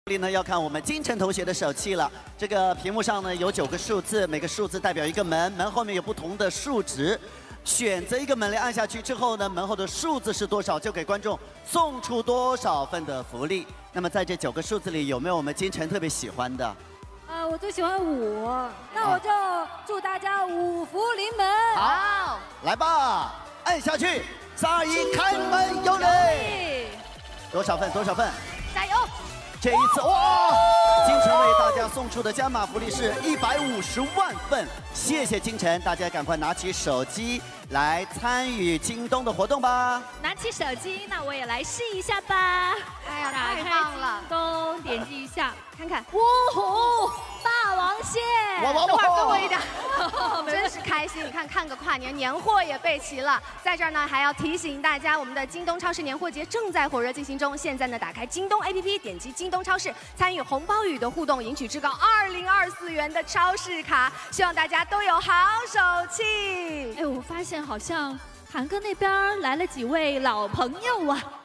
呢要看我们金晨同学的手气了。这个屏幕上呢有9个数字，每个数字代表一个门，门后面有不同的数值。选择一个门类按下去之后呢，门后的数字是多少，就给观众送出多少份的福利。那么在这9个数字里，有没有我们金晨特别喜欢的？ 我最喜欢5，那我就祝大家5福临门。 好，来吧，按下去，3、2、1，开门有礼。多少份？多少份？ 加油！ 这一次哇，金晨为大家送出的加码福利是150万份，谢谢金晨，大家赶快拿起手机来参与京东的活动吧。 拿起手机，那我也来试一下吧。 哎呀，太打开棒了！ 京东，点击一下，看看，呜呼，霸王蟹！ 哇哇哇！ 等会儿分我一点，真是开心！你看个跨年，年货也备齐了。在这儿呢，还要提醒大家，我们的京东超市年货节正在火热进行中。现在呢，打开京东 APP， 点击京东超市，参与红包雨的互动，赢取至高2024元的超市卡。希望大家都有好手气。 哎，我发现好像韩哥那边来了几位老朋友啊。